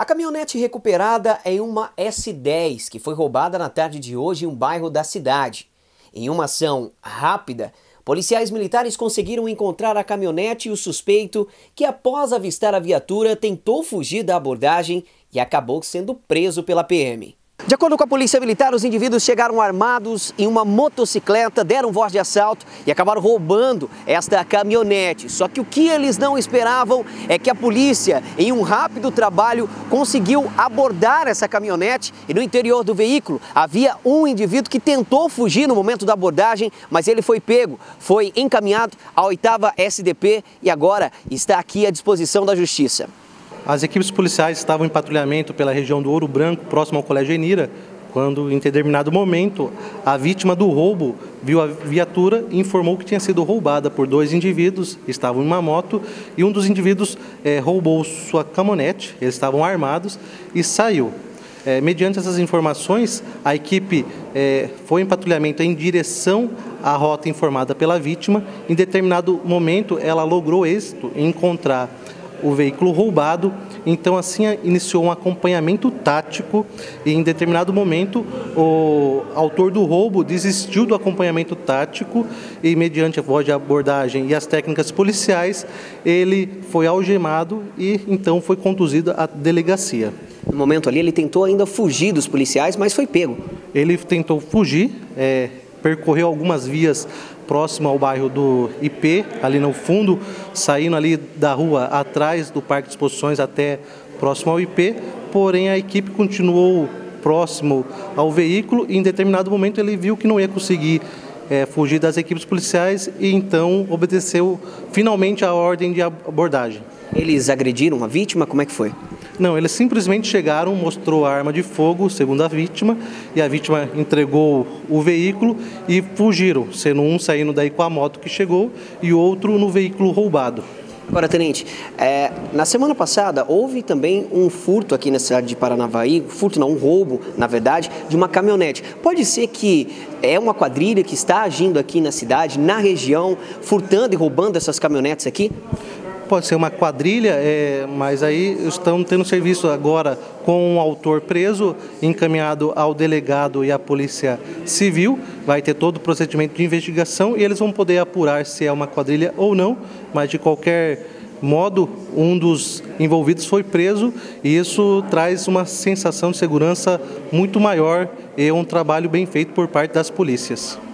A caminhonete recuperada é uma S10 que foi roubada na tarde de hoje em um bairro da cidade. Em uma ação rápida, policiais militares conseguiram encontrar a caminhonete e o suspeito que, após avistar a viatura, tentou fugir da abordagem e acabou sendo preso pela PM. De acordo com a polícia militar, os indivíduos chegaram armados em uma motocicleta, deram voz de assalto e acabaram roubando esta caminhonete. Só que o que eles não esperavam é que a polícia, em um rápido trabalho, conseguiu abordar essa caminhonete e no interior do veículo havia um indivíduo que tentou fugir no momento da abordagem, mas ele foi pego, foi encaminhado à 8ª SDP e agora está aqui à disposição da Justiça. As equipes policiais estavam em patrulhamento pela região do Ouro Branco, próximo ao Colégio Enira, quando, em determinado momento, a vítima do roubo viu a viatura e informou que tinha sido roubada por 2 indivíduos, estavam em uma moto, e um dos indivíduos roubou sua caminhonete, eles estavam armados, e saiu. Mediante essas informações, a equipe foi em patrulhamento em direção à rota informada pela vítima. Em determinado momento, ela logrou êxito em encontrar o veículo roubado, então assim iniciou um acompanhamento tático e em determinado momento o autor do roubo desistiu do acompanhamento tático e mediante a voz de abordagem e as técnicas policiais, ele foi algemado e então foi conduzido à delegacia. No momento ali ele tentou ainda fugir dos policiais, mas foi pego. Ele tentou fugir, percorreu algumas vias próximo ao bairro do IP, ali no fundo, saindo ali da rua atrás do Parque de Exposições até próximo ao IP, porém a equipe continuou próximo ao veículo e em determinado momento ele viu que não ia conseguir fugir das equipes policiais e então obedeceu finalmente a ordem de abordagem. Eles agrediram a vítima? Como é que foi? Não, eles simplesmente chegaram, mostrou a arma de fogo, segundo a vítima, e a vítima entregou o veículo e fugiram, sendo um saindo daí com a moto que chegou e outro no veículo roubado. Agora, tenente, na semana passada houve também um furto aqui na cidade de Paranavaí, um roubo, na verdade, de uma caminhonete. Pode ser que é uma quadrilha que está agindo aqui na cidade, na região, furtando e roubando essas caminhonetes aqui? Pode ser uma quadrilha, mas aí estamos tendo serviço agora com o autor preso, encaminhado ao delegado e à Polícia Civil. Vai ter todo o procedimento de investigação e eles vão poder apurar se é uma quadrilha ou não, mas de qualquer modo, um dos envolvidos foi preso e isso traz uma sensação de segurança muito maior e um trabalho bem feito por parte das polícias.